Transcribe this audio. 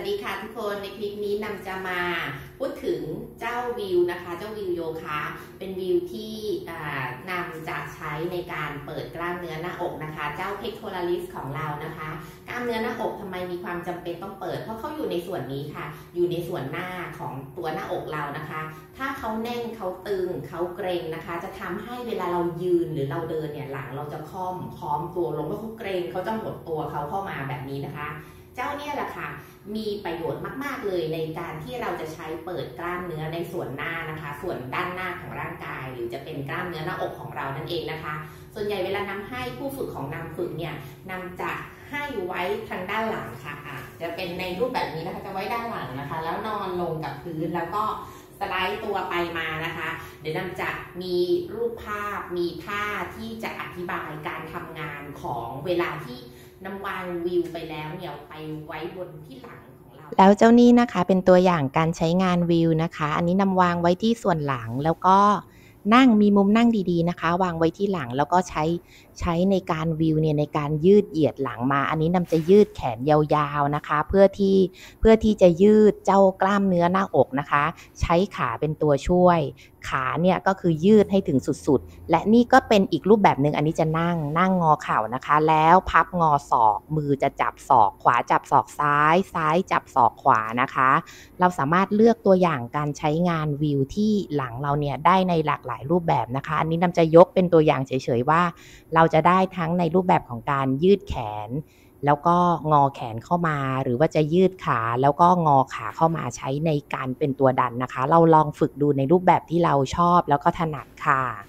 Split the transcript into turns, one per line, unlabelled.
ดีค่ะทุกคนในคลิปนี้นำจะมาพูดถึงเจ้าวิวนะคะเจ้าวิวโยคะเป็นวิวที่นำจะใช้ในการเปิดกล้ามเนื้อหน้าอกนะคะเจ้าเพคโทราลิสของเรานะคะกล้ามเนื้อหน้าอกทำไมมีความจำเป็นต้องเปิดเพราะเขาอยู่ในส่วนนี้ค่ะอยู่ในส่วนหน้าของตัวหน้าอกเรานะคะถ้าเขาแน่นเขาตึงเขาเกร็งนะคะจะทำให้เวลาเรายืนหรือเราเดินเนี่ยหลังเราจะค้อมตัวลงเพราะเขาเกร็งเขาจะหดตัวเขาเข้ามาแบบนี้นะคะเจ้าเนี่ยแหละค่ะมีประโยชน์มากๆเลยในการที่เราจะใช้เปิดกล้ามเนื้อในส่วนหน้านะคะส่วนด้านหน้าของร่างกายหรือจะเป็นกล้ามเนื้อหน้าอกของเรานั่นเองนะคะส่วนใหญ่เวลานำให้ผู้ฝึกของนำฝึกเนี่ยนำจะให้ไว้ทางด้านหลังค่ะจะเป็นในรูปแบบนี้นะคะจะไว้ด้านหลังนะคะแล้วนอนลงกับพื้นแล้วก็สไลด์ตัวไปมานะคะเดี๋ยวนำจะมีรูปภาพมีท่าที่จะอธิบายการทำงานของเวลาที่นำวางวิวไปแล้วเนี่ยไปไว้บนที่หลังของเรา
แล้วเจ้านี่นะคะเป็นตัวอย่างการใช้งานวิวนะคะอันนี้นำวางไว้ที่ส่วนหลังแล้วก็นั่งมีมุมนั่งดีๆนะคะวางไว้ที่หลังแล้วก็ใช้ในการวิวเนี่ยในการยืดเหยียดหลังมาอันนี้นำจะยืดแขนยาวๆนะคะเพื่อที่จะยืดเจ้ากล้ามเนื้อหน้าอกนะคะใช้ขาเป็นตัวช่วยขาเนี่ยก็คือยืดให้ถึงสุดๆและนี่ก็เป็นอีกรูปแบบหนึ่งอันนี้จะนั่งงอเข่านะคะแล้วพับงอศอกมือจะจับศอกขวาจับศอกซ้ายจับศอกขวานะคะเราสามารถเลือกตัวอย่างการใช้งานวิวที่หลังเราเนี่ยได้ในหลากหลายรูปแบบนะคะอันนี้นำจะยกเป็นตัวอย่างเฉยๆว่าเราจะได้ทั้งในรูปแบบของการยืดแขนแล้วก็งอแขนเข้ามาหรือว่าจะยืดขาแล้วก็งอขาเข้ามาใช้ในการเป็นตัวดันนะคะเราลองฝึกดูในรูปแบบที่เราชอบแล้วก็ถนัดค่ะ